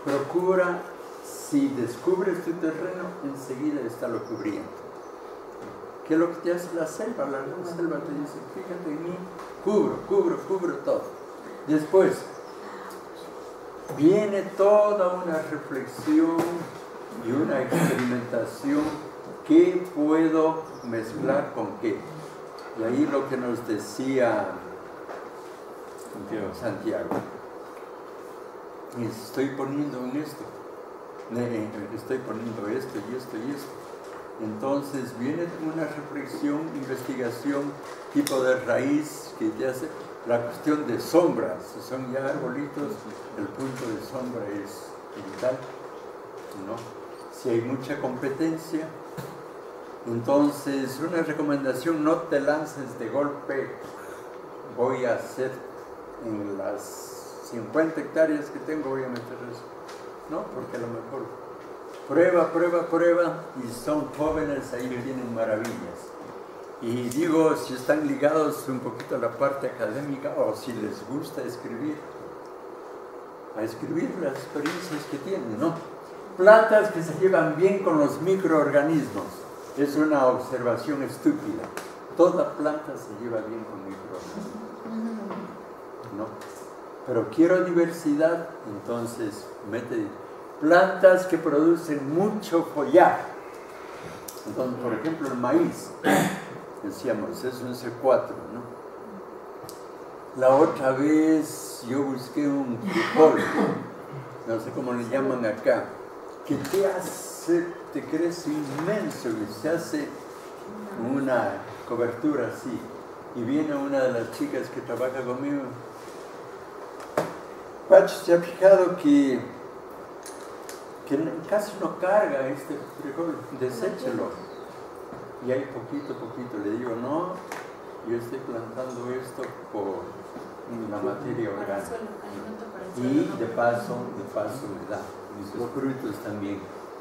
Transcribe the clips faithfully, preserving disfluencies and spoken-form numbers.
procura, si descubres tu terreno, enseguida está lo cubriendo. ¿Qué es lo que te hace la selva? La selva te dice, fíjate en mí, cubro, cubro, cubro todo. Después, viene toda una reflexión y una experimentación. ¿Qué puedo mezclar con qué? Y ahí lo que nos decía Santiago. Estoy poniendo en esto, estoy poniendo esto y esto y esto. Entonces viene una reflexión, investigación, tipo de raíz que te hace la cuestión de sombras. Si son ya arbolitos, el punto de sombra es vital, ¿no? Si hay mucha competencia, entonces una recomendación: no te lances de golpe. Voy a hacer en las cincuenta hectáreas que tengo, voy a meter eso. No, porque a lo mejor prueba, prueba, prueba, y son jóvenes, ahí tienen maravillas. Y digo, si están ligados un poquito a la parte académica, o si les gusta escribir, a escribir las experiencias que tienen, ¿no? Plantas que se llevan bien con los microorganismos. Es una observación estúpida. Toda planta se lleva bien con microorganismos, ¿no? Pero quiero diversidad, entonces mete plantas que producen mucho follaje. Entonces, por ejemplo, el maíz, decíamos, es un C cuatro, ¿no? La otra vez yo busqué un frijol, no sé cómo le llaman acá, que te hace, te crece inmenso y se hace una cobertura así. Y viene una de las chicas que trabaja conmigo. Pacho, ¿se ha fijado que, que casi no carga este frijol? Deséchelo. Y ahí poquito a poquito le digo, no, yo estoy plantando esto por la materia orgánica. Y de paso, de paso me da mis frutos también.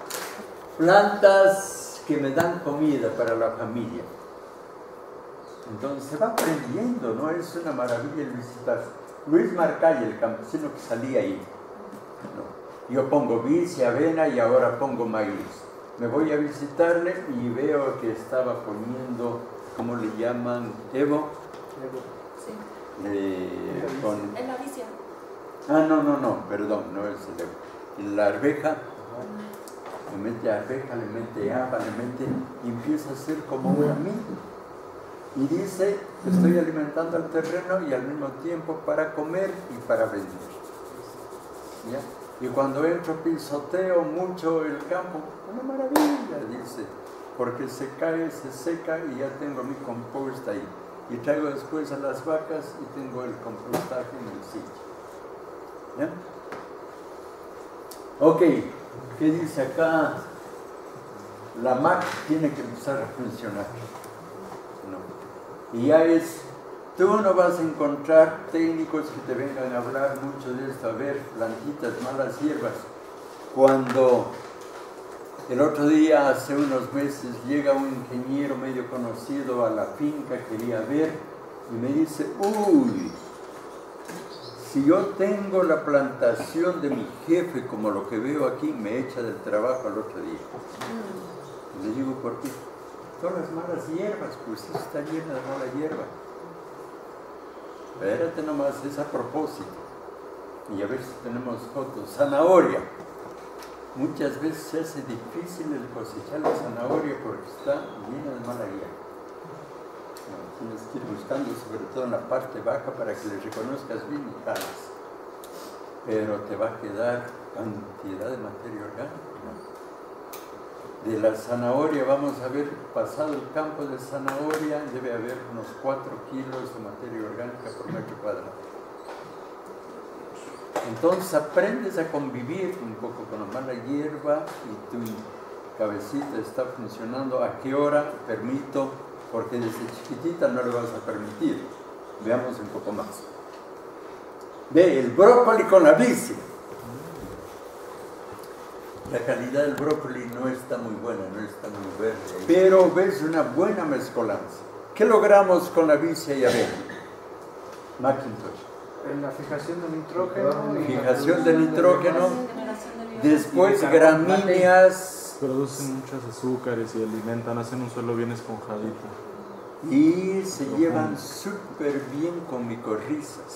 Plantas que me dan comida para la familia. Entonces se va aprendiendo, ¿no? Es una maravilla el visitar. Luis Marcay, el campesino que salía ahí, ¿no? Yo pongo vis y avena y ahora pongo maíz. Me voy a visitarle y veo que estaba poniendo, ¿cómo le llaman? Evo. Evo. Sí. Eh, con... En la vicia. Ah, no, no, no, perdón, no es el Evo. En la arveja, le mete arveja, le mete haba, le mete, y empieza a ser como una mina. Y dice, estoy alimentando al terreno y al mismo tiempo para comer y para vender. ¿Ya? Y cuando entro pisoteo mucho el campo, una maravilla, dice, porque se cae, se seca y ya tengo mi compost ahí. Y traigo después a las vacas y tengo el compostaje en el sitio. ¿Ya? Ok, ¿qué dice acá? La M A C tiene que empezar a funcionar. No. Y ya es, tú no vas a encontrar técnicos que te vengan a hablar mucho de esto, a ver, plantitas, malas hierbas. Cuando el otro día, hace unos meses, llega un ingeniero medio conocido a la finca, quería ver, y me dice, uy, si yo tengo la plantación de mi jefe como lo que veo aquí, me echa del trabajo al otro día. Y le digo, ¿por qué? Todas las malas hierbas, pues eso está llena de mala hierba. Espérate nomás, es a propósito. Y a ver si tenemos fotos. Zanahoria. Muchas veces se hace difícil el cosechar la zanahoria porque está llena de mala hierba. No, tienes que ir buscando, sobre todo en la parte baja, para que le reconozcas bien y jalas. Pero te va a quedar cantidad de materia orgánica, ¿no? De la zanahoria, vamos a ver, pasado el campo de zanahoria, debe haber unos cuatro kilos de materia orgánica por metro cuadrado. Entonces aprendes a convivir un poco con la mala hierba y tu cabecita está funcionando. ¿A qué hora permito? Porque desde chiquitita no le vas a permitir. Veamos un poco más. Ve, el brócoli con la bici. La calidad del brócoli no está muy buena, no está muy verde. Pero ves una buena mezcolanza. ¿Qué logramos con la vicia y avena? Macintosh. En la fijación de nitrógeno. Fijación de nitrógeno. Después gramíneas. Producen muchos azúcares y alimentan, hacen un suelo bien esponjadito. Y se llevan súper bien con micorrizas.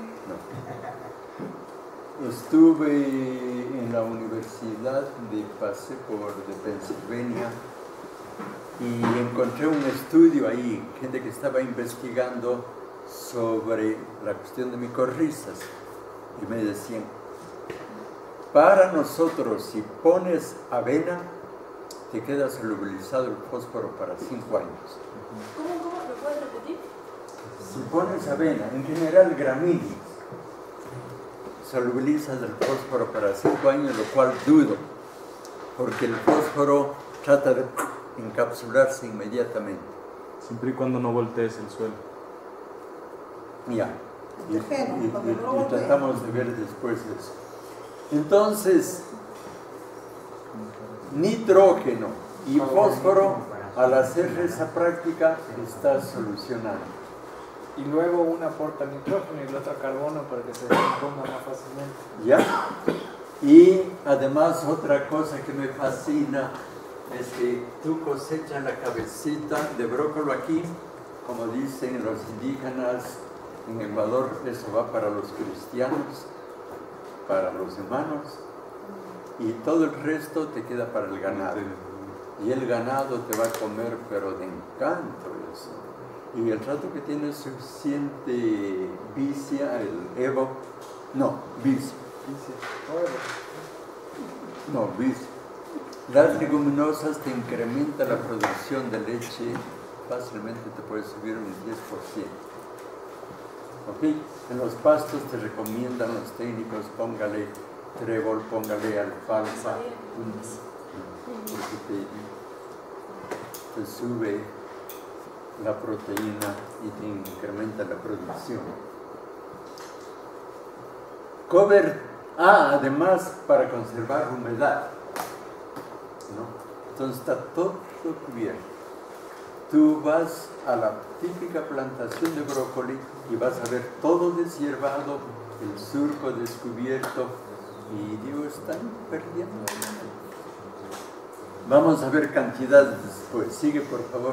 No. Estuve en la universidad de, pasé por de Pensilvania y encontré un estudio ahí, gente que estaba investigando sobre la cuestión de micorrizas. Y me decían, para nosotros, si pones avena, te queda solubilizado el fósforo para cinco años. ¿Cómo, cómo? ¿Me puedes repetir? Si pones avena, en general gramíneas, solubilizas el fósforo para cinco años, lo cual dudo, porque el fósforo trata de encapsularse inmediatamente. Siempre y cuando no voltees el suelo. Ya, y, y, y, y tratamos de ver después eso. Entonces, nitrógeno y fósforo, al hacer esa práctica, está solucionando. Y luego una aporta nitrógeno y la otra carbono para que se descomponga más fácilmente. ¿Ya? Y además otra cosa que me fascina es que tú cosechas la cabecita de brócoli aquí, como dicen los indígenas en Ecuador, eso va para los cristianos, para los humanos, y todo el resto te queda para el ganado. Y el ganado te va a comer, pero de encanto eso. Y el rato que tienes suficiente vicia, el Evo, no, vicia. No, vicia. Las leguminosas te incrementan la producción de leche, fácilmente te puede subir un diez por ciento. ¿Ok? En los pastos te recomiendan los técnicos, póngale trébol, póngale alfalfa, porque te, te sube la proteína y te incrementa la producción. Cover, ah, además para conservar humedad, ¿no? Entonces está todo cubierto. Tú vas a la típica plantación de brócoli y vas a ver todo deshierbado, el surco descubierto, y digo, están perdiendo. Vamos a ver cantidades después. Sigue, por favor.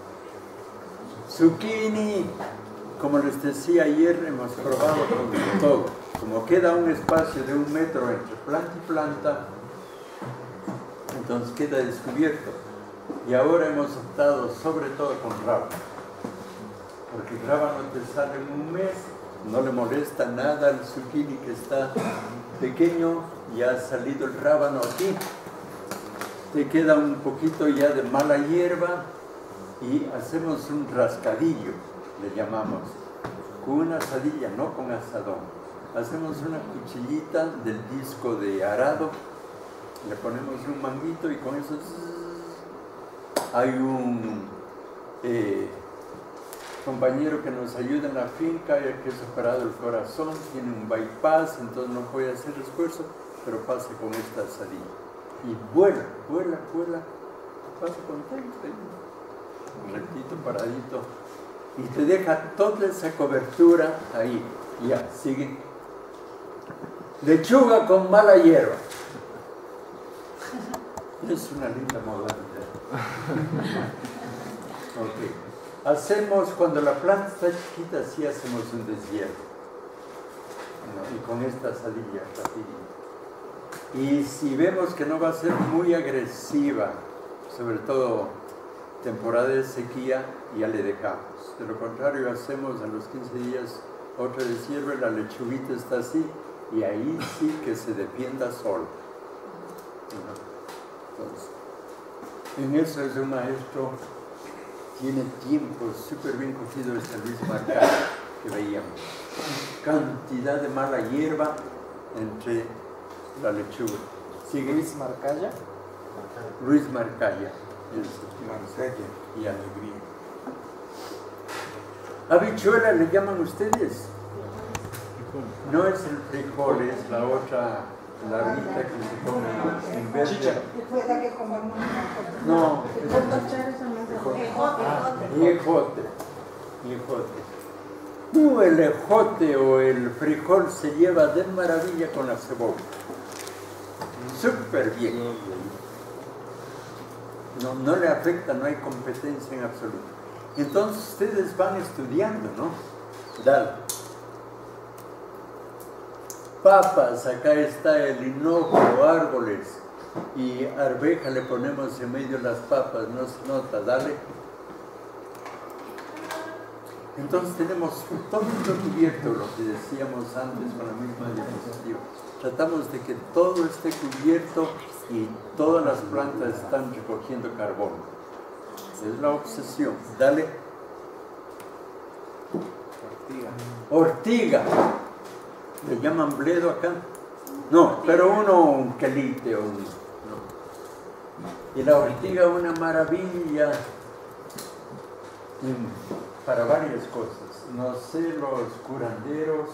Zucchini, como les decía ayer, hemos probado con todo. Como queda un espacio de un metro entre planta y planta, entonces queda descubierto. Y ahora hemos optado sobre todo con rábano, porque el rábano te sale en un mes, no le molesta nada al zucchini que está pequeño, ya ha salido el rábano aquí, te queda un poquito ya de mala hierba y hacemos un rascadillo, le llamamos, con una asadilla, no con asadón. Hacemos una cuchillita del disco de arado, le ponemos un manguito y con eso hay un eh, compañero que nos ayuda en la finca, que es operado el corazón, tiene un bypass, entonces no puede hacer esfuerzo, pero pasa con esta asadilla. Y vuela, vuela, vuela, pasa contento, rectito, paradito, y te deja toda esa cobertura ahí. Ya, sigue. Lechuga con mala hierba. Es una linda modalidad. Ok. Hacemos, cuando la planta está chiquita, sí hacemos un deshiervo. ¿No? Y con esta asadilla, rapidito. Y si vemos que no va a ser muy agresiva, sobre todo temporada de sequía, ya le dejamos. De lo contrario, hacemos a los quince días otro deshiervo, la lechuguita está así, y ahí sí que se defienda solo. Entonces, en eso es un maestro, tiene tiempo súper bien cogido este Luis Marcaya que veíamos. Cantidad de mala hierba entre la lechuga. ¿Sigue? Luis Marcaya. Luis Marcaya. Marcaya y alegría. ¿Habichuela le llaman ustedes? No es el frijol, es la otra larguita que se come en verde. Fue la que comemos nosotros. No, Ejote. ejote. Ejote. Uh, el ejote o el frijol se lleva de maravilla con la cebolla. súper bien. No, no le afecta, no hay competencia en absoluto. Entonces ustedes van estudiando, ¿no? Dale. Papas, acá está el hinojo, árboles, y arveja le ponemos en medio las papas, no se nota, dale. Entonces tenemos todo cubierto, lo que decíamos antes con la misma diapositiva. Tratamos de que todo esté cubierto y todas las plantas están recogiendo carbono. Es la obsesión. Dale. Ortiga. Ortiga. ¿Le llaman bledo acá? No, pero uno un quelite o un... No. Y la ortiga una maravilla mm, para varias cosas. No sé, los curanderos...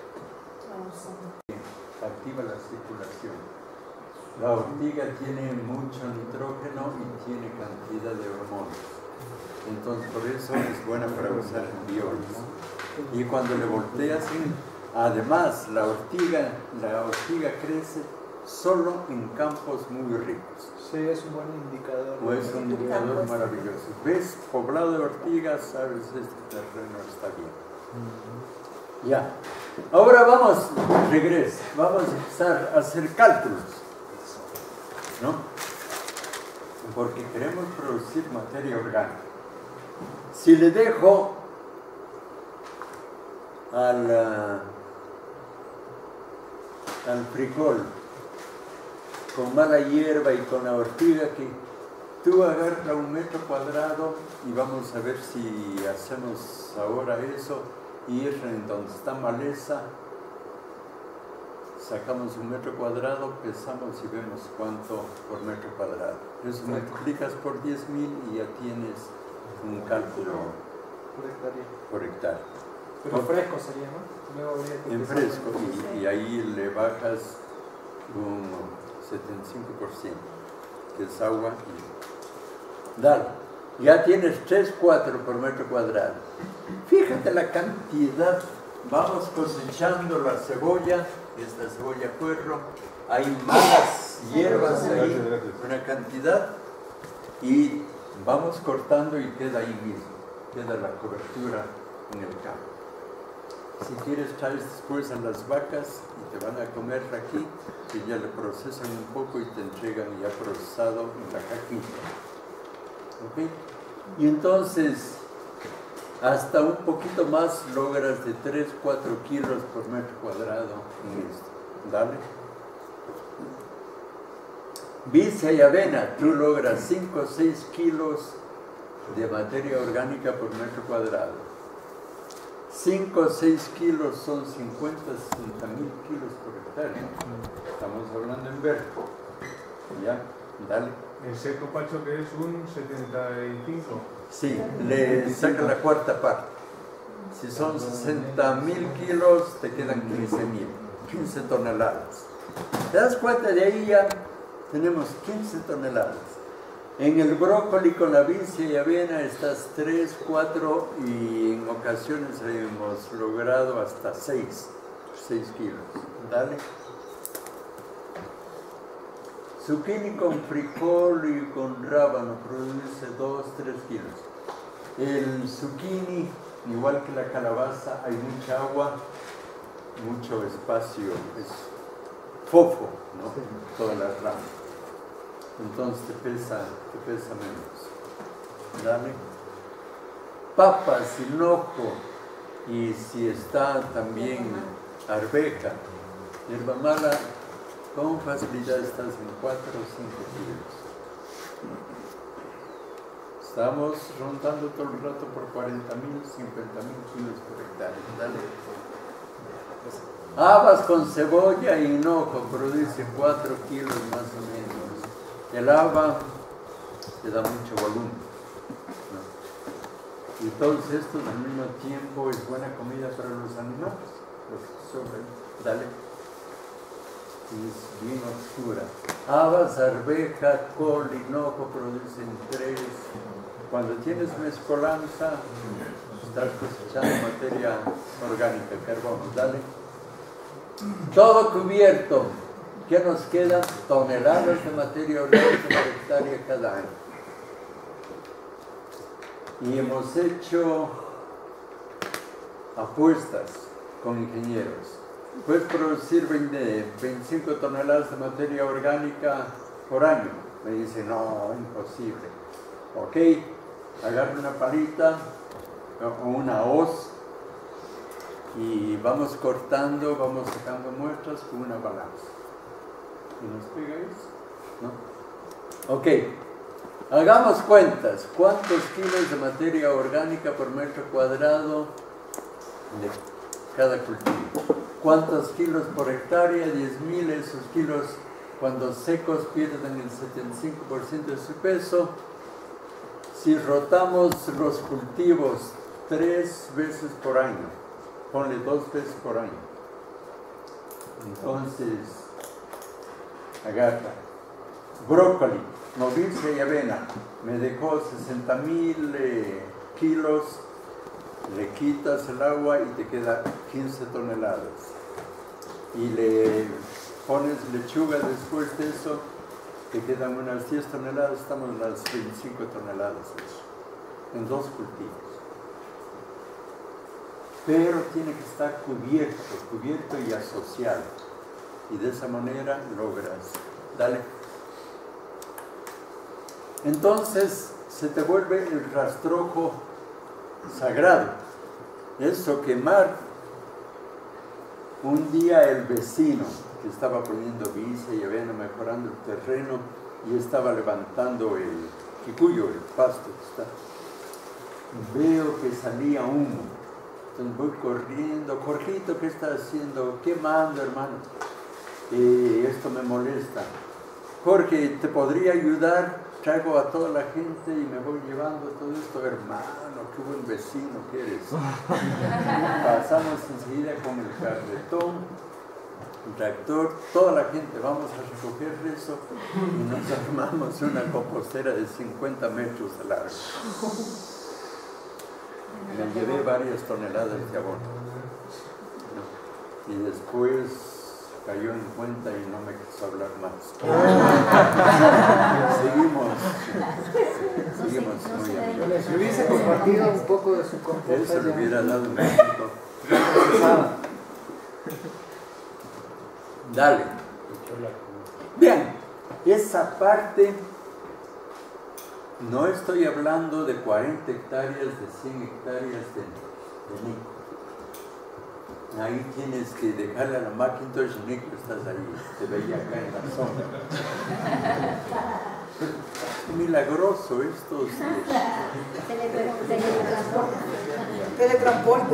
activa la circulación. La ortiga tiene mucho nitrógeno y tiene cantidad de hormonas. Entonces, por eso es buena para usar en biólogos. Y cuando le volteas, además, la ortiga, la ortiga crece solo en campos muy ricos. Sí, es un buen indicador. O es un indicador maravilloso. ¿Ves? Poblado de ortigas, sabes, este terreno está bien. Ya. Ahora vamos, regresa, vamos a empezar a hacer cálculos, ¿no? Porque queremos producir materia orgánica. Si le dejo al, uh, al frijol con mala hierba y con la ortiga, que tú agarras un metro cuadrado y vamos a ver si hacemos ahora eso. Ir en donde está maleza, sacamos un metro cuadrado, pesamos y vemos cuánto por metro cuadrado. Eso multiplicas por diez mil y ya tienes un cálculo por hectárea. Por hectárea. Pero fresco sería, ¿no? Luego habría que en pesar fresco, y, y ahí le bajas un setenta y cinco por ciento, que es agua. Y... dale. Ya tienes tres, cuatro por metro cuadrado. Fíjate la cantidad. Vamos cosechando la cebolla, esta cebolla puerro. Hay malas hierbas ahí, una cantidad. Y vamos cortando y queda ahí mismo. Queda la cobertura en el campo. Si quieres, traes después a las vacas y te van a comer aquí, y ya le procesan un poco y te entregan ya procesado en la cajita. ¿Ok? Y entonces, hasta un poquito más logras de tres, cuatro kilos por metro cuadrado en esto. Dale. Vicia y avena, tú logras cinco o seis kilos de materia orgánica por metro cuadrado. cinco o seis kilos son cincuenta, sesenta mil kilos por hectárea. Estamos hablando en verde. Ya, dale. ¿El seco, Pacho, que es un setenta y cinco? Sí, le saca la cuarta parte. Si son sesenta mil kilos, te quedan quince mil, quince toneladas. ¿Te das cuenta? De ahí ya tenemos quince toneladas. En el brócoli con la vicia y avena estás tres, cuatro y en ocasiones hemos logrado hasta seis kilos. Dale. Zucchini con frijol y con rábano produce dos, tres kilos. El zucchini, igual que la calabaza, hay mucha agua, mucho espacio, es fofo, ¿no? Todas las ramas. Entonces te pesa, te pesa menos. Dale. Papas, hinojo, y si está también arveja, hierba mala, con facilidad estás en cuatro o cinco kilos. Estamos rondando todo el rato por cuarenta mil, cincuenta mil kilos por hectárea. Dale. Habas con cebolla y hinojo produce cuatro kilos más o menos. El haba te da mucho volumen, ¿no? Y todos estos al mismo tiempo es buena comida para los animales. Los que sobran. Dale. Es bien oscura. Habas, arveja, col, hinojo producen tres. Cuando tienes mezcolanza, estás cosechando materia orgánica, carbono. Dale. Todo cubierto. ¿Qué nos quedan? Toneladas de materia orgánica por hectárea cada año. Y hemos hecho apuestas con ingenieros. Puedes producir veinte, veinticinco toneladas de materia orgánica por año. Me dice, no, imposible. Ok, agarra una palita o una hoz y vamos cortando, vamos sacando muestras con una balanza. ¿Y nos pegáis? ¿No? Ok, hagamos cuentas. ¿Cuántos kilos de materia orgánica por metro cuadrado de cada cultivo? ¿Cuántos kilos por hectárea? diez mil, esos kilos cuando secos pierden el setenta y cinco por ciento de su peso. Si rotamos los cultivos tres veces por año, ponle dos veces por año, entonces agarra brócoli, novicia y avena, me dejó sesenta mil eh, kilos, le quitas el agua y te queda quince toneladas y le pones lechuga después de eso, te quedan unas diez toneladas, estamos en las veinticinco toneladas eso, en dos cultivos. Pero tiene que estar cubierto, cubierto y asociado. Y de esa manera logras. Dale. Entonces se te vuelve el rastrojo sagrado. Eso quemar. Un día el vecino que estaba poniendo vicia y avena, mejorando el terreno y estaba levantando el quicuyo, el pasto que está. Veo que salía humo. Entonces voy corriendo, Jorgito, ¿qué está haciendo? Quemando, hermano. Eh, esto me molesta. Jorge, ¿te podría ayudar? Traigo a toda la gente y me voy llevando todo esto. Hermano, qué buen vecino que eres. Pasamos enseguida con el carretón, el tractor, toda la gente, vamos a recoger eso y nos armamos una compostera de cincuenta metros de largo. Me llevé varias toneladas de abono. Y después cayó en cuenta y no me quiso hablar más. Seguimos. Seguimos muy amigos. Si hubiese compartido un poco de su composta. Él se lo hubiera dado un poquito. Dale. Bien, esa parte. No estoy hablando de cuarenta hectáreas, de cien hectáreas de, de Nico. Ahí tienes que dejarle a la Macintosh, Nico, estás ahí, te veía acá en la zona. Es milagroso estos. Teletransporte.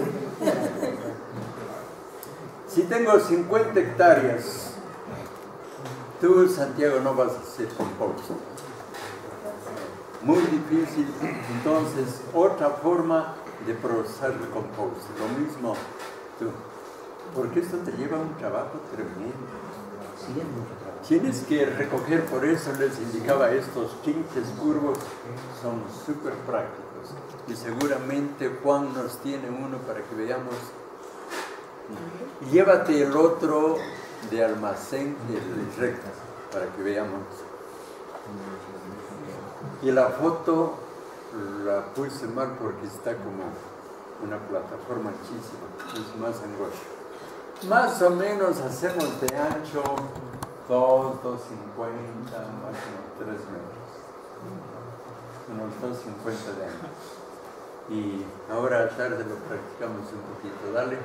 Si tengo cincuenta hectáreas, tú, Santiago, no vas a hacer compost. Muy difícil, entonces otra forma de procesar el compost, lo mismo tú, porque esto te lleva un trabajo tremendo. Tienes que recoger, por eso les indicaba estos chinches curvos, son súper prácticos y seguramente Juan nos tiene uno para que veamos. Llévate el otro de almacén, el recto, para que veamos. Y la foto la puse mal porque está como una plataforma anchísima, es más angosta. Más o menos hacemos de ancho dos, dos cincuenta, máximo tres metros. Unos dos cincuenta de ancho. Y ahora tarde lo practicamos un poquito, dale.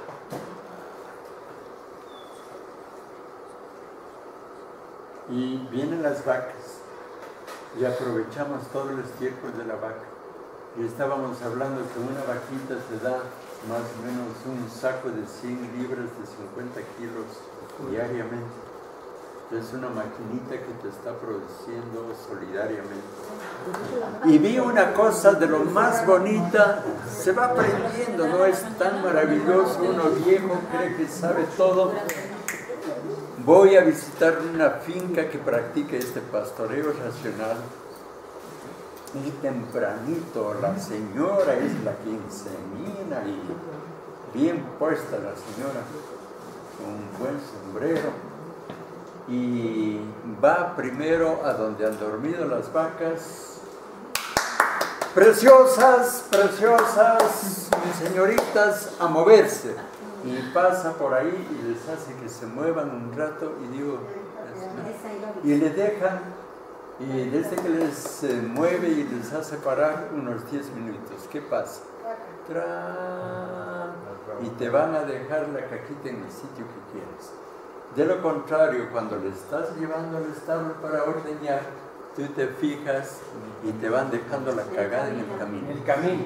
Y vienen las vacas. Y aprovechamos todos los tiempos de la vaca. Y estábamos hablando que una vaquita te da más o menos un saco de cien libras de cincuenta kilos diariamente. Es una maquinita que te está produciendo solidariamente. Y vi una cosa de lo más bonita, se va aprendiendo, no es tan maravilloso, uno viejo cree que sabe todo. Voy a visitar una finca que practica este pastoreo racional y tempranito la señora es la que insemina y bien puesta la señora, con un buen sombrero. y va primero a donde han dormido las vacas. Preciosas, preciosas, señoritas, a moverse. Y pasa por ahí y les hace que se muevan un rato y digo, y le dejan, y desde que les eh, mueve y les hace parar unos diez minutos, ¿qué pasa? ¡Tran! Y te van a dejar la caquita en el sitio que quieres. De lo contrario, cuando le estás llevando al establo para ordeñar, tú te fijas y te van dejando la cagada en el camino. En el camino.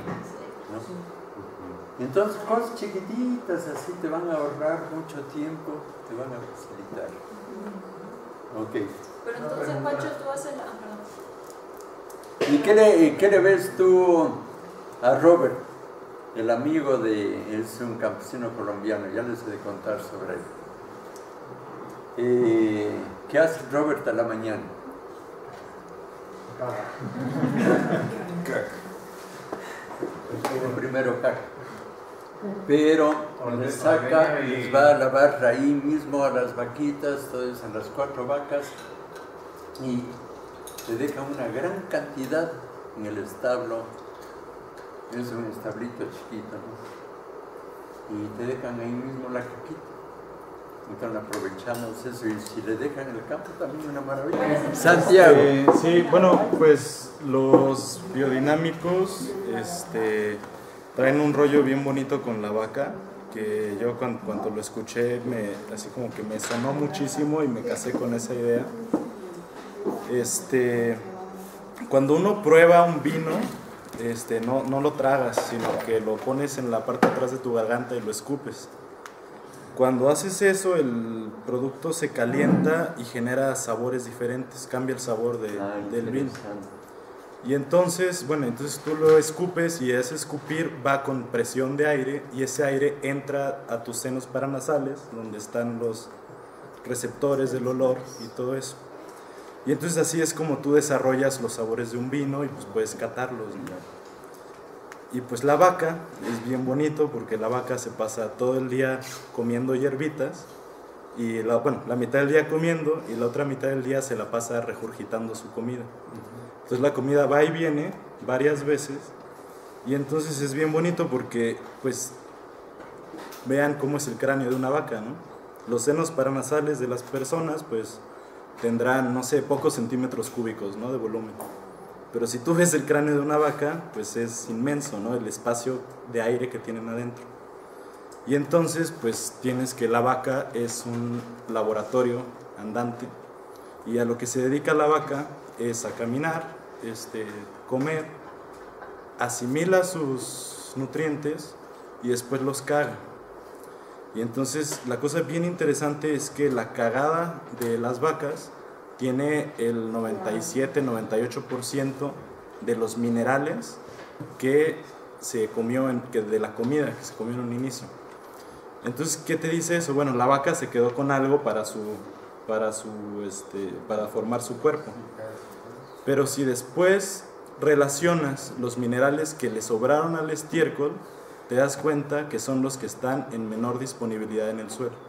¿No? Entonces, cosas chiquititas así te van a ahorrar mucho tiempo, te van a facilitar. Ok. Pero entonces, Pacho, tú haces la... Ah, perdón. ¿Y qué le, qué le ves tú a Robert, el amigo de... es un campesino colombiano, ya les he de contar sobre él. Eh, ¿Qué hace Robert a la mañana? Primero caca. Pero les saca, les va a lavar ahí mismo a las vaquitas, todas a las cuatro vacas, y te deja una gran cantidad en el establo. Es un establito chiquito, ¿no? Y te dejan ahí mismo la caquita. Entonces aprovechamos eso, y si le dejan en el campo también una maravilla. Santiago. Eh, sí, bueno, pues los biodinámicos este, traen un rollo bien bonito con la vaca, que yo cuando, cuando lo escuché, me, así como que me sonó muchísimo y me casé con esa idea. Este, cuando uno prueba un vino, este, no, no lo tragas, sino que lo pones en la parte de atrás de tu garganta y lo escupes. Cuando haces eso, el producto se calienta y genera sabores diferentes, cambia el sabor de, ah, del vino. Y entonces, bueno, entonces tú lo escupes y ese escupir va con presión de aire y ese aire entra a tus senos paranasales, donde están los receptores del olor y todo eso. Y entonces así es como tú desarrollas los sabores de un vino y pues puedes catarlos, ¿no? Y pues la vaca es bien bonito porque la vaca se pasa todo el día comiendo hierbitas y la, bueno, la mitad del día comiendo y la otra mitad del día se la pasa regurgitando su comida. Entonces la comida va y viene varias veces y entonces es bien bonito porque pues vean cómo es el cráneo de una vaca, ¿no? Los senos paranasales de las personas pues tendrán, no sé, pocos centímetros cúbicos, ¿no? De volumen. Pero si tú ves el cráneo de una vaca, pues es inmenso, ¿no? El espacio de aire que tienen adentro. Y entonces, pues tienes que la vaca es un laboratorio andante. Y a lo que se dedica la vaca es a caminar, este, comer, asimila sus nutrientes y después los caga. Y entonces la cosa bien interesante es que la cagada de las vacas tiene el noventa y siete, noventa y ocho por ciento de los minerales que se comió en, que de la comida que se comió en un inicio. Entonces, ¿qué te dice eso? Bueno, la vaca se quedó con algo para su, para su, este, para formar su cuerpo. Pero si después relacionas los minerales que le sobraron al estiércol, te das cuenta que son los que están en menor disponibilidad en el suelo.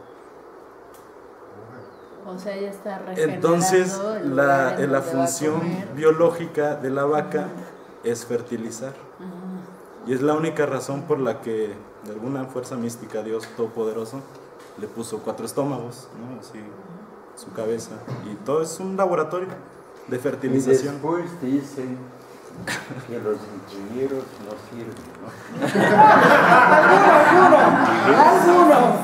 O sea, ella está regenerando. Entonces, el la, lugar en la donde va a función comer. biológica de la vaca es fertilizar. Ah. Y es la única razón por la que, de alguna fuerza mística, Dios Todopoderoso le puso cuatro estómagos, ¿no? Así, su cabeza. Y todo es un laboratorio de fertilización. Y después dicen que los ingenieros no sirven, ¿no? ¡Algunos! ¡Algunos!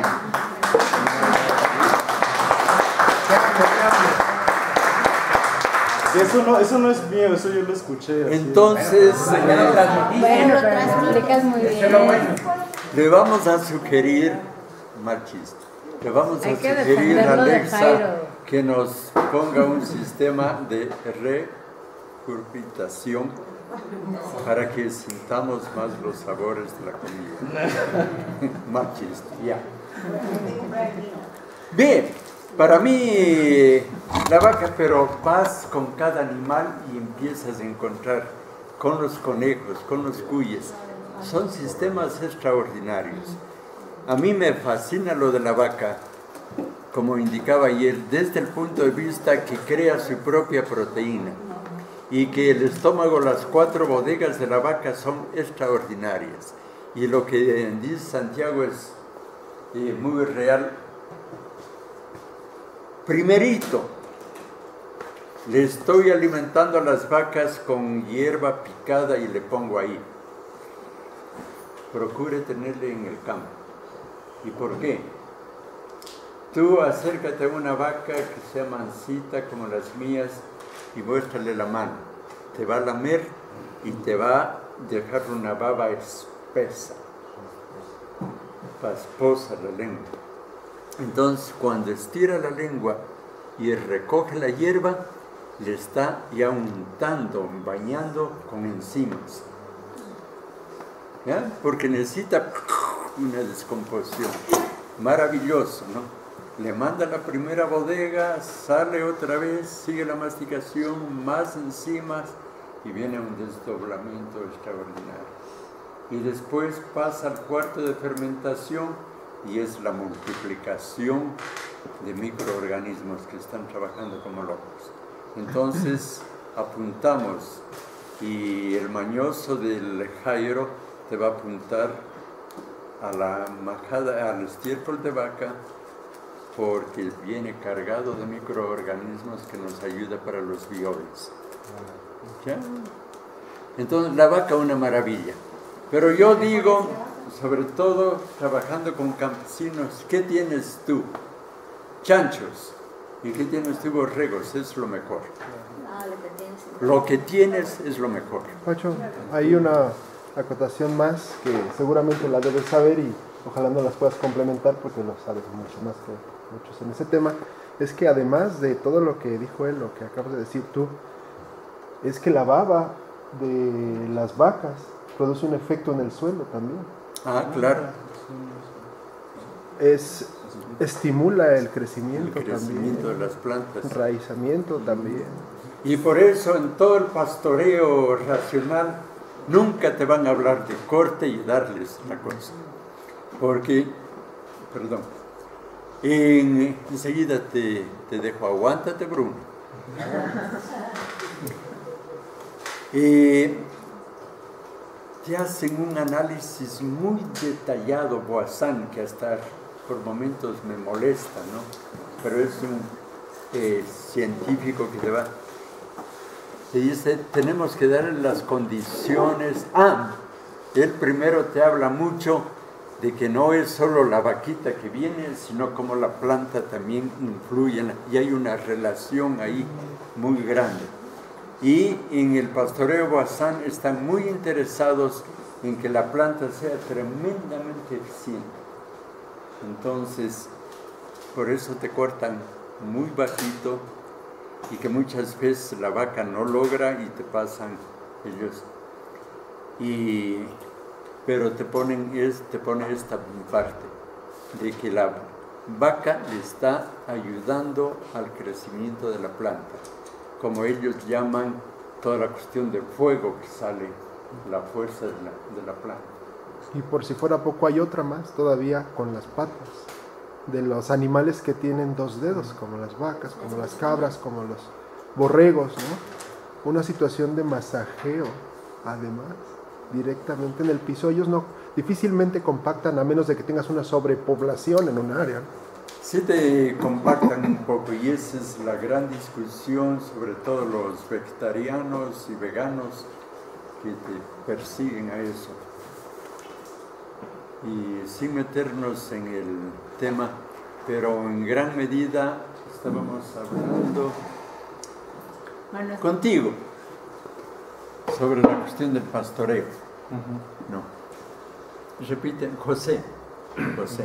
Eso no, eso no es mío, eso yo lo escuché. Así. Entonces, Bueno, lo explicas muy bien. le vamos a sugerir, Marchis, le vamos a Hay que sugerir a defenderlo de Alexa Jairo. que nos ponga un sistema de recurvitación para que sintamos más los sabores de la comida. Marchis, ya. Bien, para mí la vaca, pero vas con cada animal y empiezas a encontrar con los conejos, con los cuyes. Son sistemas extraordinarios. A mí me fascina lo de la vaca como indicaba ayer, desde el punto de vista que crea su propia proteína y que el estómago, las cuatro bodegas de la vaca son extraordinarias. Y lo que dice Santiago es eh, muy real. Primerito, le estoy alimentando a las vacas con hierba picada y le pongo ahí. Procure tenerle en el campo. ¿Y por qué? Tú acércate a una vaca que sea mansita como las mías y muéstrale la mano. Te va a lamer y te va a dejar una baba espesa, pasposa la lengua. Entonces, cuando estira la lengua y recoge la hierba, le está ya untando, bañando con enzimas. ¿Ya? Porque necesita una descomposición. Maravilloso, ¿no? Le manda la primera bodega, sale otra vez, sigue la masticación, más enzimas y viene un desdoblamiento extraordinario. Y después pasa al cuarto de fermentación y es la multiplicación de microorganismos que están trabajando como locos. Entonces apuntamos y el mañoso del Jairo te va a apuntar a la majada, al estiércol de vaca, porque viene cargado de microorganismos que nos ayuda para los bioles. ¿Ya? Entonces la vaca una maravilla. Pero yo digo, sobre todo trabajando con campesinos, ¿qué tienes tú? Chanchos. ¿Y qué tienes tú? Borregos. Es lo mejor. Lo que tienes es lo mejor. Pacho, hay una acotación más que seguramente la debes saber y ojalá no las puedas complementar porque lo sabes mucho más que muchos en ese tema. Es que además de todo lo que dijo él, lo que acabas de decir tú, es que la baba de las vacas produce un efecto en el suelo también. Ah, claro. Es, estimula el crecimiento, el crecimiento también, de las plantas. Enraizamiento también. Y por eso en todo el pastoreo racional nunca te van a hablar de corte y darles la cosa. Porque, perdón, en, enseguida te, te dejo, aguántate Bruno. Eh, te hacen un análisis muy detallado, Boazán, que hasta por momentos me molesta, ¿no? Pero es un eh, científico que te va... Te dice, tenemos que darle las condiciones. Ah, él primero te habla mucho de que no es solo la vaquita que viene, sino como la planta también influye, en la, y hay una relación ahí muy grande. Y en el pastoreo Boazán están muy interesados en que la planta sea tremendamente eficiente. Entonces, por eso te cortan muy bajito y que muchas veces la vaca no logra y te pasan ellos. Y, pero te ponen es, te pone esta parte de que la vaca le está ayudando al crecimiento de la planta, como ellos llaman toda la cuestión de fuego que sale, la fuerza de la, de la planta. Y por si fuera poco hay otra más todavía con las patas de los animales que tienen dos dedos, como las vacas, como las cabras, como los borregos, ¿no? Una situación de masajeo, además, directamente en el piso. Ellos no, difícilmente compactan a menos de que tengas una sobrepoblación en un área, ¿no? Sí te compactan un poco y esa es la gran discusión, sobre todo los vegetarianos y veganos que te persiguen a eso. Y sin meternos en el tema, pero en gran medida estábamos hablando bueno, contigo sobre la cuestión del pastoreo. Uh-huh. No. Repiten, José. José.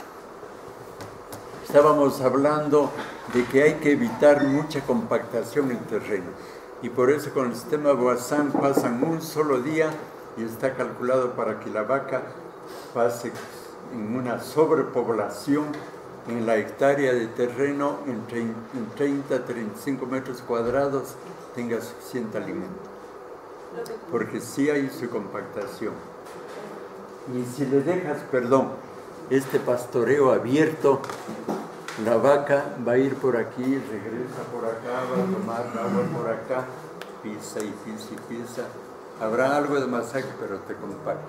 Estábamos hablando de que hay que evitar mucha compactación en terreno. Y por eso con el sistema Boazán pasan un solo día y está calculado para que la vaca pase en una sobrepoblación en la hectárea de terreno en treinta a treinta y cinco metros cuadrados tenga suficiente alimento, porque sí hay su compactación. Y si le dejas, perdón, este pastoreo abierto, La vaca va a ir por aquí, regresa por acá, va a tomar agua por acá, pisa y pisa y pisa. Habrá algo de masaje, pero te comparto.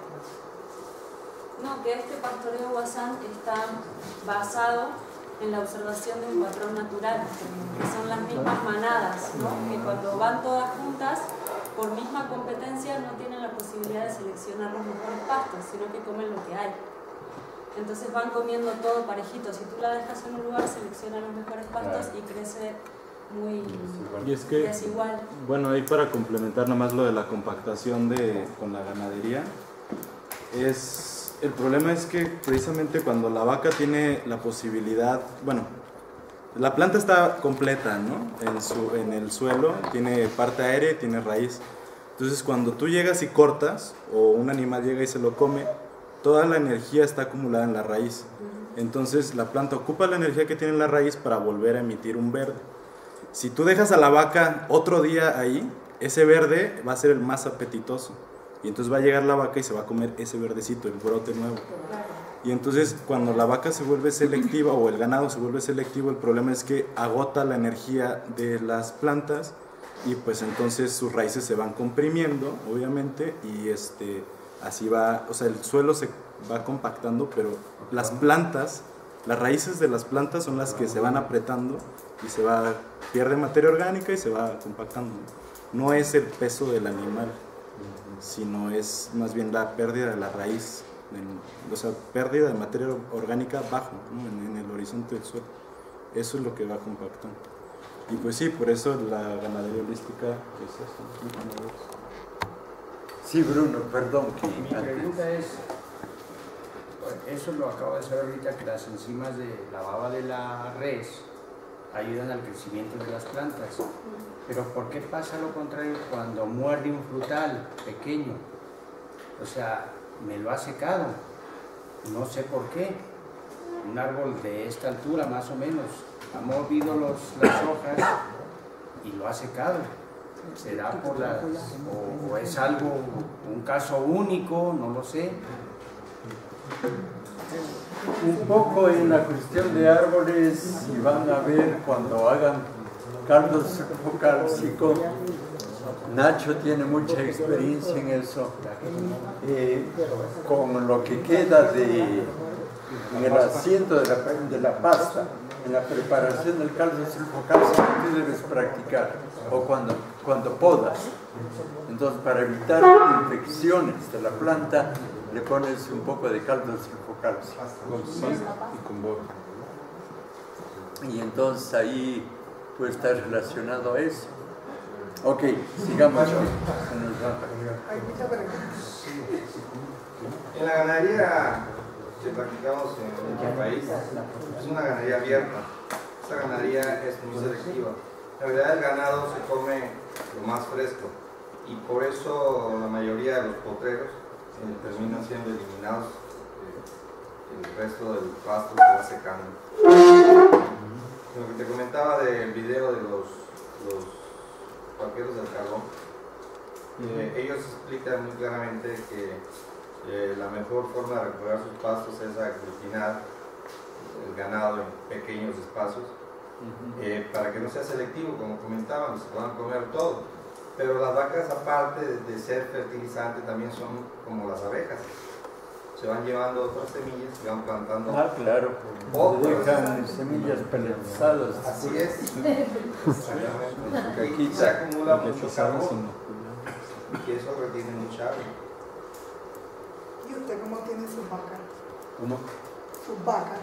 No, que este pastoreo Guasán está basado en la observación de un patrón natural, que son las mismas manadas, ¿no? Que cuando van todas juntas, por misma competencia, no tienen la posibilidad de seleccionar los mejores pastos, sino que comen lo que hay. Entonces van comiendo todo parejito. Si tú la dejas en un lugar, selecciona los mejores pastos y crece muy y es que, desigual. Bueno, ahí para complementar nomás lo de la compactación de, con la ganadería, es, el problema es que precisamente cuando la vaca tiene la posibilidad, bueno, la planta está completa, ¿no? En, su, en el suelo, tiene parte aérea y tiene raíz. Entonces cuando tú llegas y cortas, o un animal llega y se lo come, toda la energía está acumulada en la raíz. Entonces la planta ocupa la energía que tiene en la raíz para volver a emitir un verde. Si tú dejas a la vaca otro día ahí, ese verde va a ser el más apetitoso. Y entonces va a llegar la vaca y se va a comer ese verdecito, el brote nuevo. Y entonces cuando la vaca se vuelve selectiva o el ganado se vuelve selectivo, el problema es que agota la energía de las plantas y pues entonces sus raíces se van comprimiendo, obviamente, y este... así va, o sea, el suelo se va compactando, pero las plantas, las raíces de las plantas son las que se van apretando y se va, pierde materia orgánica y se va compactando. No es el peso del animal, sino es más bien la pérdida de la raíz, o sea, pérdida de materia orgánica abajo, ¿no? en, en el horizonte del suelo. Eso es lo que va compactando. Y pues sí, por eso la ganadería holística es eso. Sí, Bruno, perdón. Que Mi pregunta es, eso lo acabo de saber ahorita, que las enzimas de la baba de la res ayudan al crecimiento de las plantas. Pero ¿por qué pasa lo contrario cuando muerde un frutal pequeño? O sea, me lo ha secado, no sé por qué. Un árbol de esta altura más o menos ha movido los, las hojas y lo ha secado. ¿Será por las, o, o es algo, un caso único? No lo sé. Un poco en la cuestión de árboles, y van a ver cuando hagan caldo sulfocálcico. Nacho tiene mucha experiencia en eso. Eh, con lo que queda de, en el asiento de la, de la pasta, en la preparación del caldo sulfocálcico, tú debes practicar. O cuando, cuando podas. Entonces, para evitar infecciones de la planta, le pones un poco de caldo sulfocálcico con sal y con boca. Y entonces ahí puede estar relacionado a eso. Ok, sigamos. En la ganadería que practicamos en nuestro país es una ganadería abierta. Esta ganadería es muy selectiva. En realidad el ganado se come lo más fresco y por eso la mayoría de los potreros eh, terminan siendo eliminados, eh, el resto del pasto se va secando. Lo que te comentaba del video de los, los vaqueros del carbón, eh, ellos explican muy claramente que eh, la mejor forma de recuperar sus pastos es aglutinar el ganado en pequeños espacios. Eh, para que no sea selectivo, como comentaban, se puedan comer todo. Pero las vacas, aparte de, de ser fertilizantes, también son como las abejas. Se van llevando otras semillas y van plantando. Ah, claro. Otras. Dejan semillas pelizadas. Así es. Exactamente. Aquí se acumula mucho carbón y eso retiene mucha agua. ¿Y usted cómo tiene sus vacas? ¿Cómo? Sus vacas.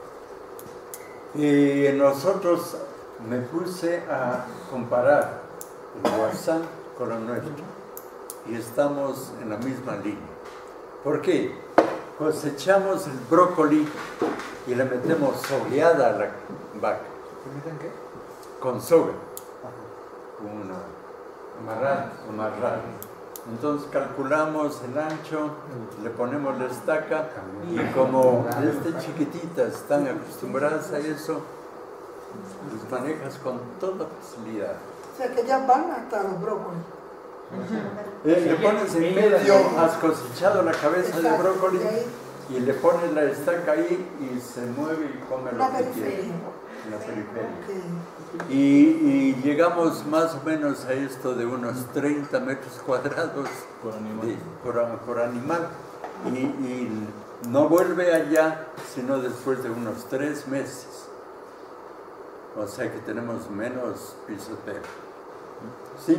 Y nosotros me puse a comparar el Guasán con lo nuestro y estamos en la misma línea. ¿Por qué? Cosechamos el brócoli y le metemos sogueada a la vaca. ¿Permiten qué? Con soga. Una amarrada, amarrada. Entonces calculamos el ancho, le ponemos la estaca y como desde chiquititas están acostumbradas a eso, los manejas con toda facilidad. O sea que ya van hasta los brócolis. Eh, le pones en medio, has cosechado la cabeza de brócoli y le pones la estaca ahí y se mueve y come lo La que quiere. periferia. En la periferia. Ok. Y, y llegamos más o menos a esto de unos treinta metros cuadrados Por animal. de- por, por animal. Y, y no vuelve allá sino después de unos tres meses. O sea que tenemos menos pisoteo. ¿Sí?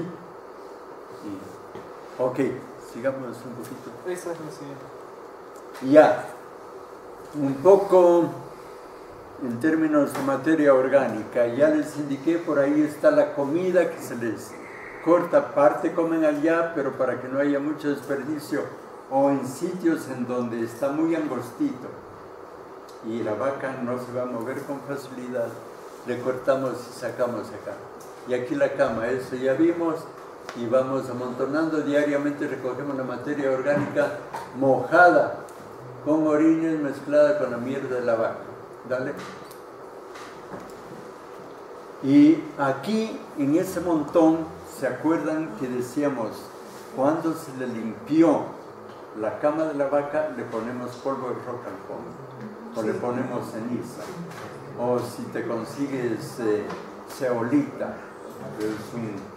Y- ok, sigamos un poquito. Esa es la siguiente. Ya, un poco en términos de materia orgánica, ya les indiqué, por ahí está la comida que se les corta, parte comen allá, pero para que no haya mucho desperdicio, o en sitios en donde está muy angostito y la vaca no se va a mover con facilidad, le cortamos y sacamos acá. Y aquí la cama, eso ya vimos, y vamos amontonando diariamente, recogemos la materia orgánica mojada, con orines mezclada con la mierda de la vaca. Dale. Y aquí, en ese montón, ¿se acuerdan que decíamos, cuando se le limpió la cama de la vaca, le ponemos polvo de roca al fondo? O le ponemos ceniza. O si te consigues eh, ceolita, es un...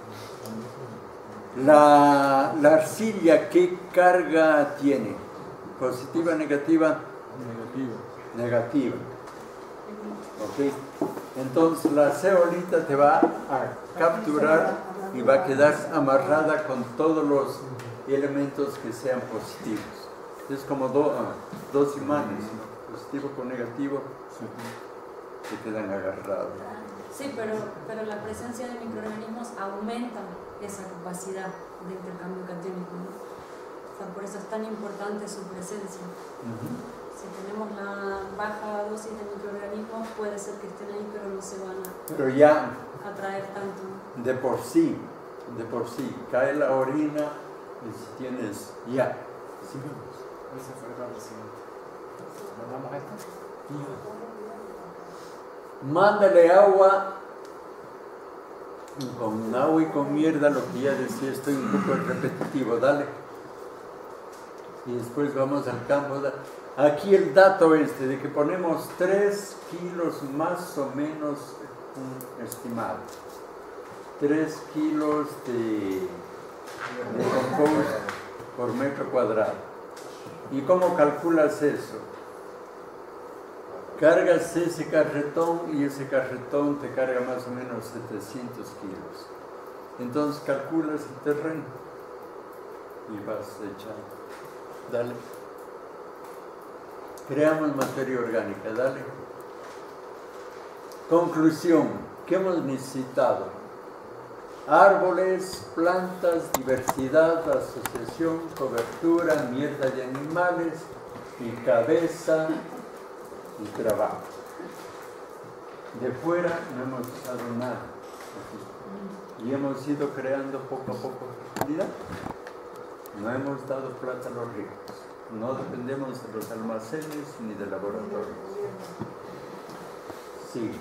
La, la arcilla, ¿qué carga tiene? ¿Positiva, negativa? Negativo. Negativa. ¿Ok? Entonces la ceolita te va a capturar y va a quedar amarrada con todos los elementos que sean positivos. Es como do, ah, dos imanes, ¿no? Positivo con negativo, se quedan agarrados. Sí, pero, pero la presencia de microorganismos aumenta esa capacidad de intercambio catiónico, ¿no? O sea, por eso es tan importante su presencia. Uh-huh. Si tenemos la baja dosis de microorganismos, puede ser que estén ahí, pero no se van a Pero ya atraer tanto. de por sí, de por sí, cae la orina y si tienes, ya, sigamos. Esa fue la siguiente. ¿Mandamos esta? Mándale agua, con agua y con mierda, lo que ya decía, estoy un poco repetitivo, dale. Y después vamos al campo. Aquí el dato este de que ponemos tres kilos más o menos, un estimado, tres kilos de, de compost por metro cuadrado. ¿Y cómo calculas eso? Cargas ese carretón y ese carretón te carga más o menos setecientos kilos. Entonces calculas el terreno y vas echando. Dale. Creamos materia orgánica, dale. Conclusión, ¿qué hemos necesitado? Árboles, plantas, diversidad, asociación, cobertura, mierda de animales y cabeza y trabajo. De fuera no hemos usado nada. Y hemos ido creando poco a poco calidad. No hemos dado plata a los ricos. No dependemos de los almacenes ni de laboratorios. Sí.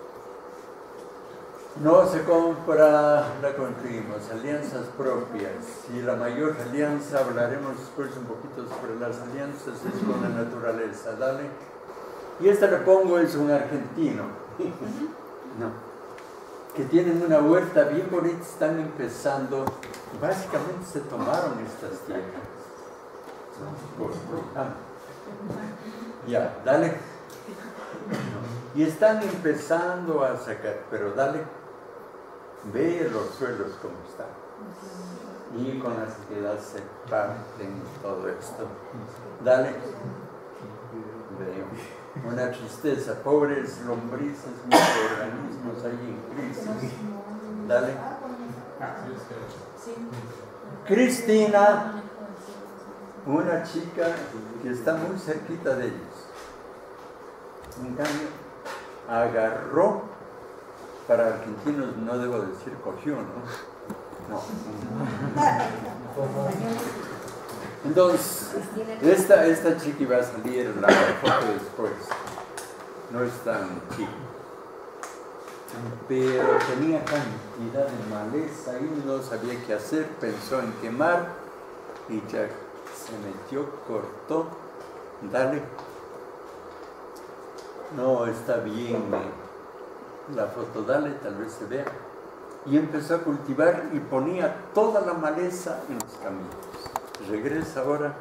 No se compra, la construimos. Alianzas propias. Y la mayor alianza, hablaremos después un poquito sobre las alianzas, es con la naturaleza. Dale. Y esta le pongo es un argentino. No. Que tienen una huerta bien bonita, están empezando. Básicamente se tomaron estas tierras. Por, ah. Ya, dale. Y están empezando a sacar, pero dale. Ve los suelos como están. Y con la sequedad se parten todo esto. Dale. Veo. Una tristeza, pobres lombrices, microorganismos ahí en crisis. Dale. Sí. Cristina, una chica que está muy cerquita de ellos. En cambio, agarró, para argentinos no debo decir cogió, ¿no? No. Entonces, esta, esta chica iba a salir en la foto después. No es tan chica. Pero tenía cantidad de maleza y no sabía qué hacer. Pensó en quemar y ya se metió, cortó Dale. No, está bien eh, la foto, dale, tal vez se vea. Y empezó a cultivar y ponía toda la maleza en los caminos. Regresa ahora.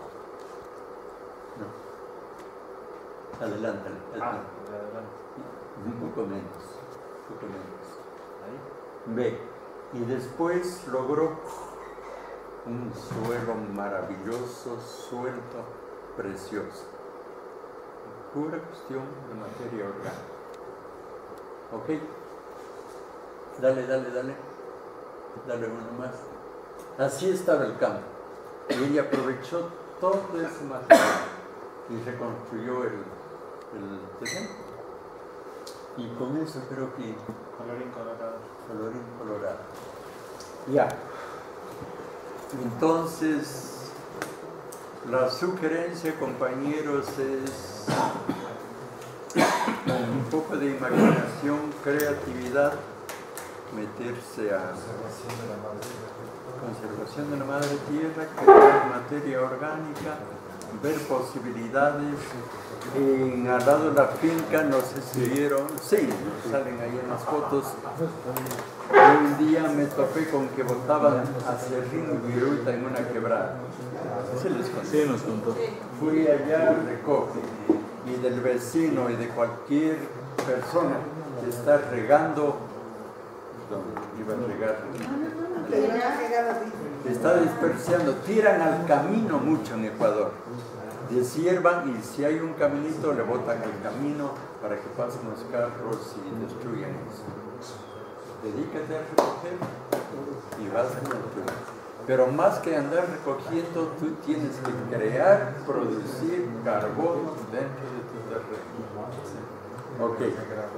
No. Adelántale. adelántale. Un poco menos. Un poco menos. Ve. Y después logró un suelo maravilloso, suelto, precioso. Pura cuestión de materia orgánica. ¿Ok? Dale, dale, dale. Dale uno más. Así estaba el campo. Y ella aprovechó todo ese material y reconstruyó el, el terreno. Y con eso creo que... Colorín colorado. Colorín colorado. Ya. Entonces, la sugerencia, compañeros, es con un poco de imaginación, creatividad, meterse a conservación de la madre tierra, crear materia orgánica, ver posibilidades. En, al lado de la finca, no sé si vieron, sí, salen ahí en las fotos. Un día me topé con que botaban acerrín y viruta en una quebrada. ¿Sí les conté? Sí, nos contó. Fui allá, recoge, y del vecino y de cualquier persona que está regando, donde iba a regar, está dispersando, tiran al camino mucho en Ecuador. Deshiervan y si hay un caminito le botan el camino para que pasen los carros y destruyan eso. Dedícate a recoger y vas a construir. Pero más que andar recogiendo, tú tienes que crear, producir carbono dentro de tu terreno. Ok.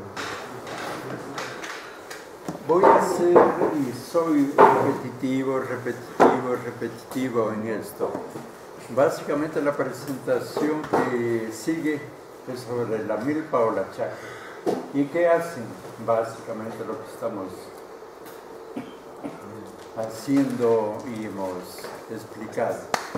Voy a hacer, y soy repetitivo, repetitivo, repetitivo en esto. Básicamente la presentación que sigue es sobre la milpa o la chacra. ¿Y qué hacen? Básicamente lo que estamos haciendo y hemos explicado.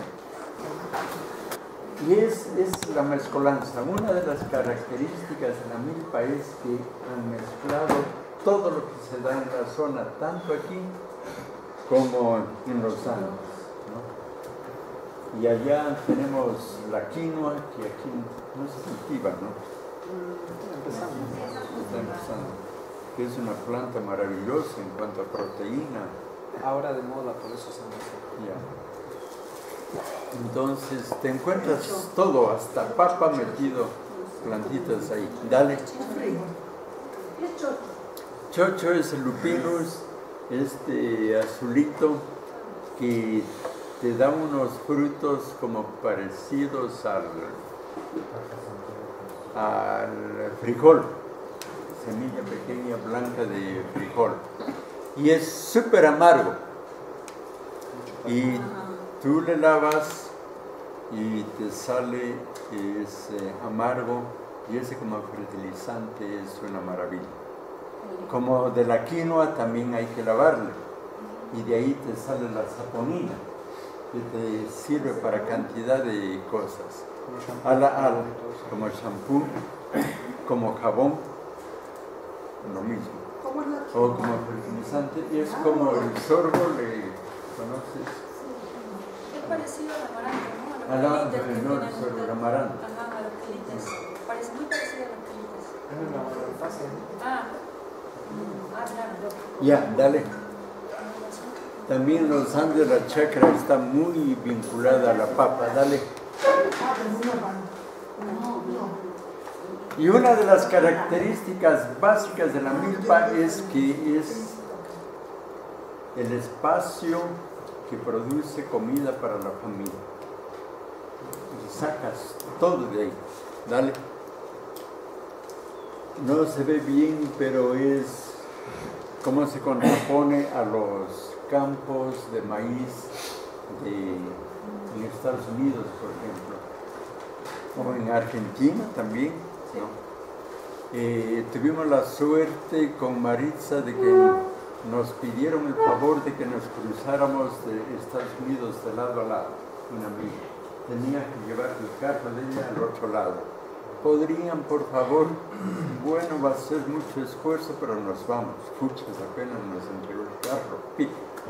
Y es, es la mezcolanza. Una de las características de la milpa es que han mezclado todo lo que se da en la zona, tanto aquí como en los Andes, ¿no? Y allá tenemos la quinoa, que aquí no se cultiva, ¿no? Está empezando. Está empezando. Que es una planta maravillosa en cuanto a proteína. Ahora de moda, por eso se me hace. Ya. Entonces te encuentras todo, hasta papa metido, plantitas ahí. Dale. Chocho es el lupinus, este azulito que te da unos frutos como parecidos al, al frijol, semilla pequeña blanca de frijol, y es súper amargo, y tú le lavas y te sale ese amargo, y ese como fertilizante es una maravilla. Como de la quinoa también hay que lavarle, y de ahí te sale la saponina, que te sirve para cantidad de cosas, a la, a la, como shampoo, como jabón, lo mismo, o como fertilizante, y es como el sorgo, ¿le conoces? Es parecido al amaranto, ¿no? A la, los quelites no, que el tienen sorgo, el ustedes. amaranto. Ajá, a los quelites. Parece muy parecido a los quelites. Es una buena fase. Ah, ah, claro. Ya, dale. También los Andes, la chacra está muy vinculada a la papa, dale. Y una de las características básicas de la milpa es que es el espacio que produce comida para la familia. Y sacas todo de ahí, dale. No se ve bien, pero es cómo se contrapone a los campos de maíz de, en Estados Unidos, por ejemplo, o en Argentina también, ¿no? Eh, tuvimos la suerte con Maritza de que nos pidieron el favor de que nos cruzáramos de Estados Unidos de lado a lado, una amiga. tenía que llevar el carro de ella al otro lado. ¿Podrían, por favor? Bueno, va a ser mucho esfuerzo, pero nos vamos. Fuchas apenas nos entregó el carro. Pic.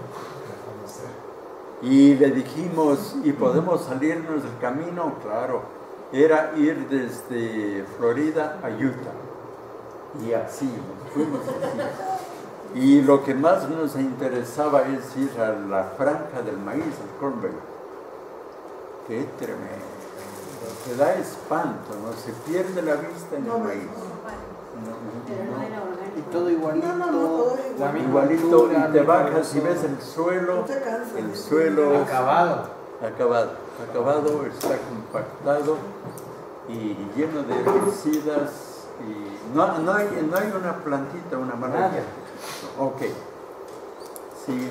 Y le dijimos, ¿y podemos salirnos del camino? Claro, era ir desde Florida a Utah. Y así, fuimos así. Y lo que más nos interesaba es ir a la franja del maíz, al Corn Belt. ¡Qué tremendo! Se da espanto, ¿no? Se pierde la vista en el maíz. No, no, no. Y todo igualito, No, no, no, todo la misma Igualito, altura, y te misma bajas y grosor. ves el suelo, No te cansas. el suelo Acabado. acabado, acabado, está compactado y lleno de herbicidas y no, no, hay, no hay una plantita, una maravilla. Ok, sigue.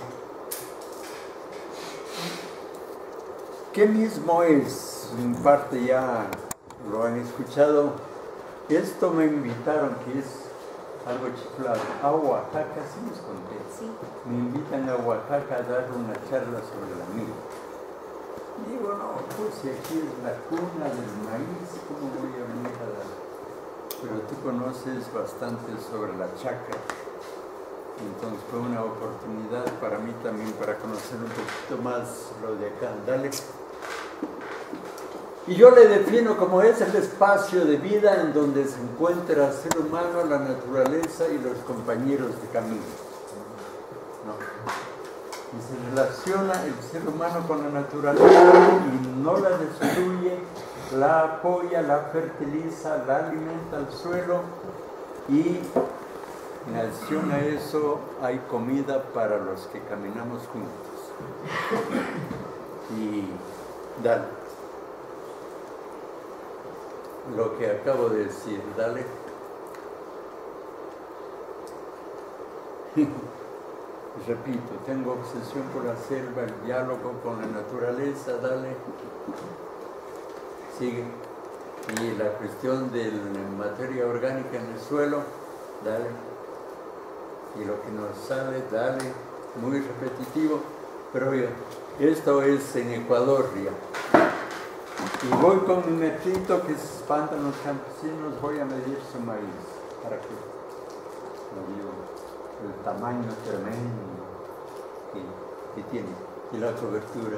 ¿Qué mismo es? En parte ya lo han escuchado. Esto me invitaron, que es algo chiflado, a Oaxaca, sí les conté. Sí. Me invitan a Oaxaca a dar una charla sobre la miel. Digo, no, pues si aquí es la cuna del maíz, ¿cómo voy a venir a dar? Pero tú conoces bastante sobre la chacra. Entonces fue una oportunidad para mí también para conocer un poquito más lo de acá. Dale. Y yo le defino como es el espacio de vida en donde se encuentra el ser humano, la naturaleza y los compañeros de camino. ¿No? Y se relaciona el ser humano con la naturaleza y no la destruye, la apoya, la fertiliza, la alimenta al suelo y en adición a eso hay comida para los que caminamos juntos. Y dale. Lo que acabo de decir, dale. Repito, tengo obsesión por la selva, el diálogo con la naturaleza, dale. Sigue. Y la cuestión de la materia orgánica en el suelo, dale. Y lo que nos sale, dale. Muy repetitivo, pero oiga, esto es en Ecuador ya. Y voy con mi metrito que se espantan los campesinos, voy a medir su maíz para que lo digo, el tamaño tremendo que, que tiene y la cobertura.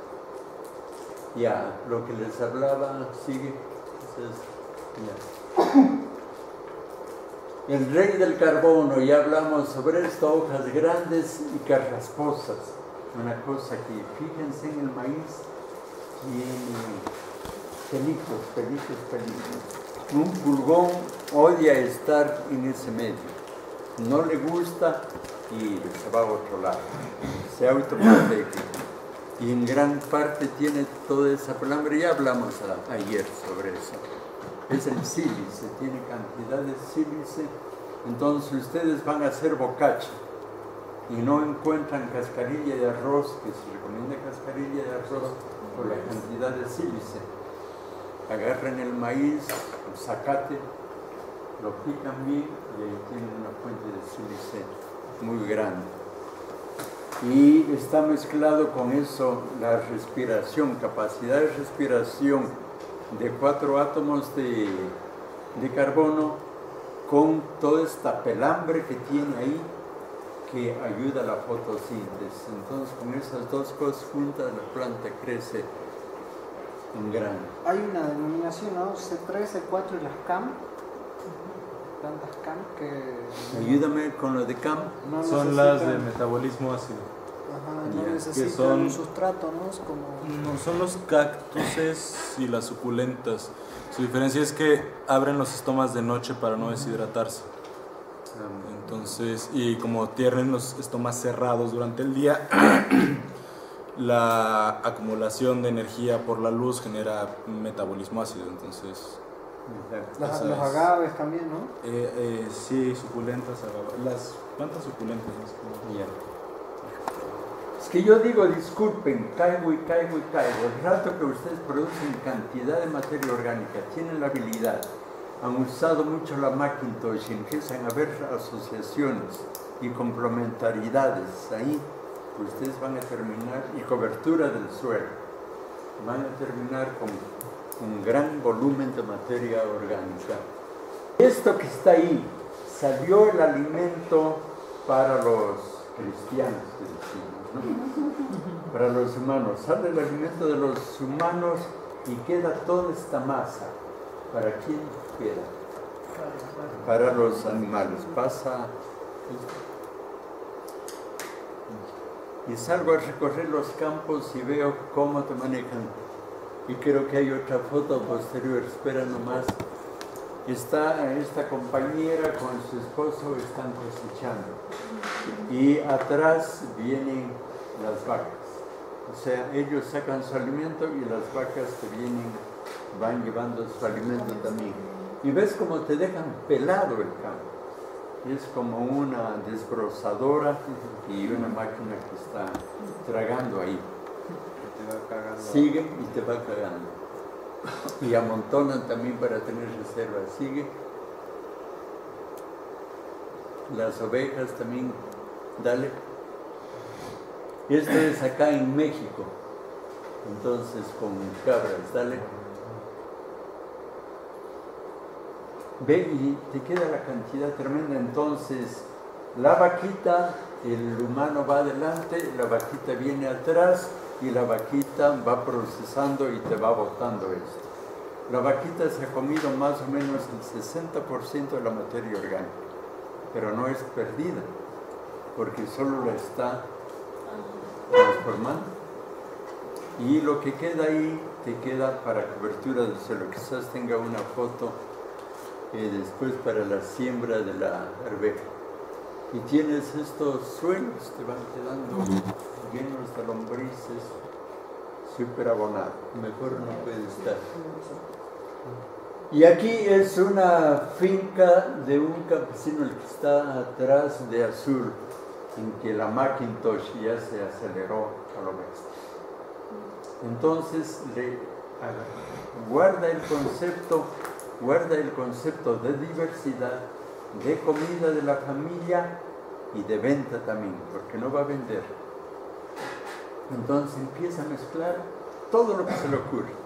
Ya, lo que les hablaba sigue. Entonces, ya. El rey del carbono, ya hablamos sobre esto, hojas grandes y carrasposas. Una cosa que, fíjense en el maíz, tiene pelitos, pelitos, pelitos. Un pulgón odia estar en ese medio. No le gusta y se va a otro lado. Se autoprotege. Y en gran parte tiene toda esa pelambre. Ya hablamos a, ayer sobre eso. Es el sílice, tiene cantidad de sílice. Entonces ustedes van a hacer bocacha y no encuentran cascarilla de arroz, que se recomienda cascarilla de arroz por la cantidad de sílice. Agarran el maíz, el zacate, lo pican bien y ahí tienen una fuente de sílice muy grande. Y está mezclado con eso la respiración, capacidad de respiración de cuatro átomos de, de carbono con toda esta pelambre que tiene ahí que ayuda a la fotosíntesis. Entonces con esas dos cosas juntas la planta crece en grano. Hay una denominación, ¿no? C tres, C cuatro y las C A M, plantas C A M que... Ayúdame con lo de C A M. No son las de metabolismo ácido. Ajá, no Ya, necesitan que son- un sustrato, ¿no? Es como... No, son los cactuses y las suculentas. Su diferencia es que abren los estomas de noche para no deshidratarse. Entonces, y como tienen los estomas cerrados durante el día, la acumulación de energía por la luz genera metabolismo ácido. Entonces, Las, esa los es- agaves también, ¿no? eh, eh, sí, suculentas, agave- las plantas suculentas. ¿no? Es como- Ya. Es que yo digo, disculpen, caigo y caigo y caigo. El rato que ustedes producen cantidad de materia orgánica, tienen la habilidad, han usado mucho la Macintosh y empiezan a ver asociaciones y complementariedades ahí, ustedes van a terminar, y cobertura del suelo. van a terminar con un gran volumen de materia orgánica. Esto que está ahí, salió el alimento para los cristianos, que decimos, ¿no? Para los humanos, sale el alimento de los humanos y queda toda esta masa. ¿Para quién queda? Para los animales. Pasa y salgo a recorrer los campos y veo cómo te manejan. Y creo que hay otra foto posterior, espera nomás. Está esta compañera con su esposo, están cosechando. Y atrás vienen las vacas. O sea, ellos sacan su alimento y las vacas te vienen, van llevando su alimento también. Y ves cómo te dejan pelado el campo. Es como una desbrozadora y una máquina que está tragando ahí. Sigue y te va cagando. Y amontonan también para tener reservas. Sigue. Las ovejas también, dale. Esto es acá en México. Entonces con cabras, dale. Ve y te queda la cantidad tremenda. Entonces la vaquita, el humano va adelante, la vaquita viene atrás y la vaquita va procesando y te va botando esto. La vaquita se ha comido más o menos el sesenta por ciento de la materia orgánica, pero no es perdida, porque solo la está transformando. Y lo que queda ahí, te queda para cobertura del suelo. Quizás tenga una foto eh, después para la siembra de la arveja. Y tienes estos suelos, te van quedando llenos de lombrices, súper abonado. Mejor no puede estar. Y aquí es una finca de un campesino, el que está atrás de azul, en que la Macintosh ya se aceleró a lo bestia. Entonces le guarda el concepto, guarda el concepto de diversidad, de comida de la familia y de venta también, porque no va a vender. Entonces empieza a mezclar todo lo que se le ocurre.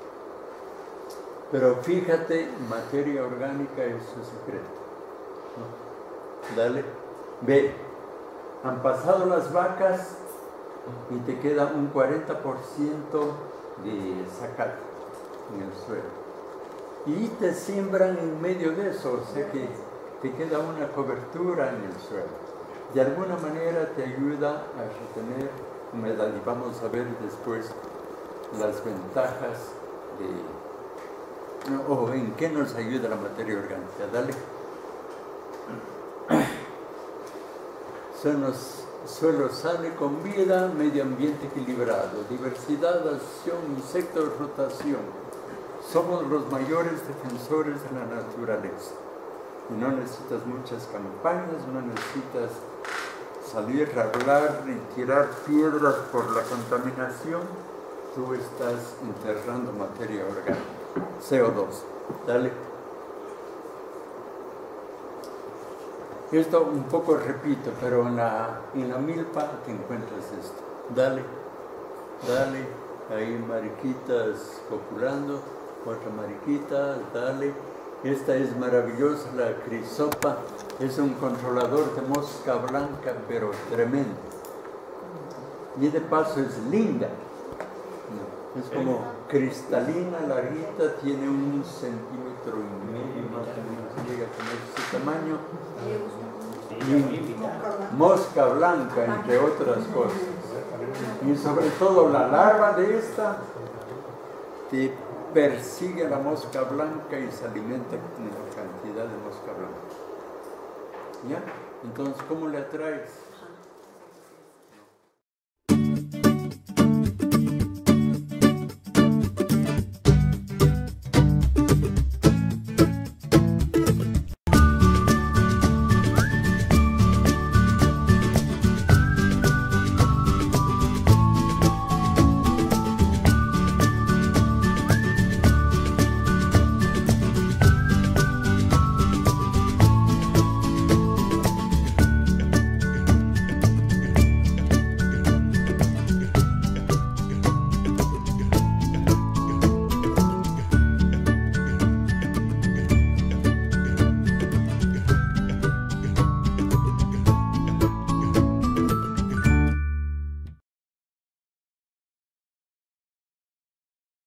Pero fíjate, materia orgánica es su secreto. ¿No? Dale, ve, han pasado las vacas y te queda un cuarenta por ciento de zacate en el suelo. Y te siembran en medio de eso, o sea que te queda una cobertura en el suelo. De alguna manera te ayuda a retener humedad y vamos a ver después las ventajas de... o en qué nos ayuda la materia orgánica. Dale. Son los suelos sane con vida, medio ambiente equilibrado, diversidad, acción, insectos, rotación. Somos los mayores defensores de la naturaleza. Y no necesitas muchas campañas, no necesitas salir a hablar y tirar piedras por la contaminación. Tú estás enterrando materia orgánica. C O dos, dale. Esto un poco repito, pero en la, en la milpa te encuentras esto. Dale, dale, ahí mariquitas copulando, otra mariquita, dale. Esta es maravillosa, la crisopa, es un controlador de mosca blanca, pero tremendo. Y de paso es linda. Es como cristalina, larguita, tiene un centímetro y medio más o menos, llega a tener ese tamaño. Y mosca blanca, entre otras cosas. Y sobre todo la larva de esta te persigue a la mosca blanca y se alimenta con una cantidad de mosca blanca. ¿Ya? Entonces, ¿cómo le atraes?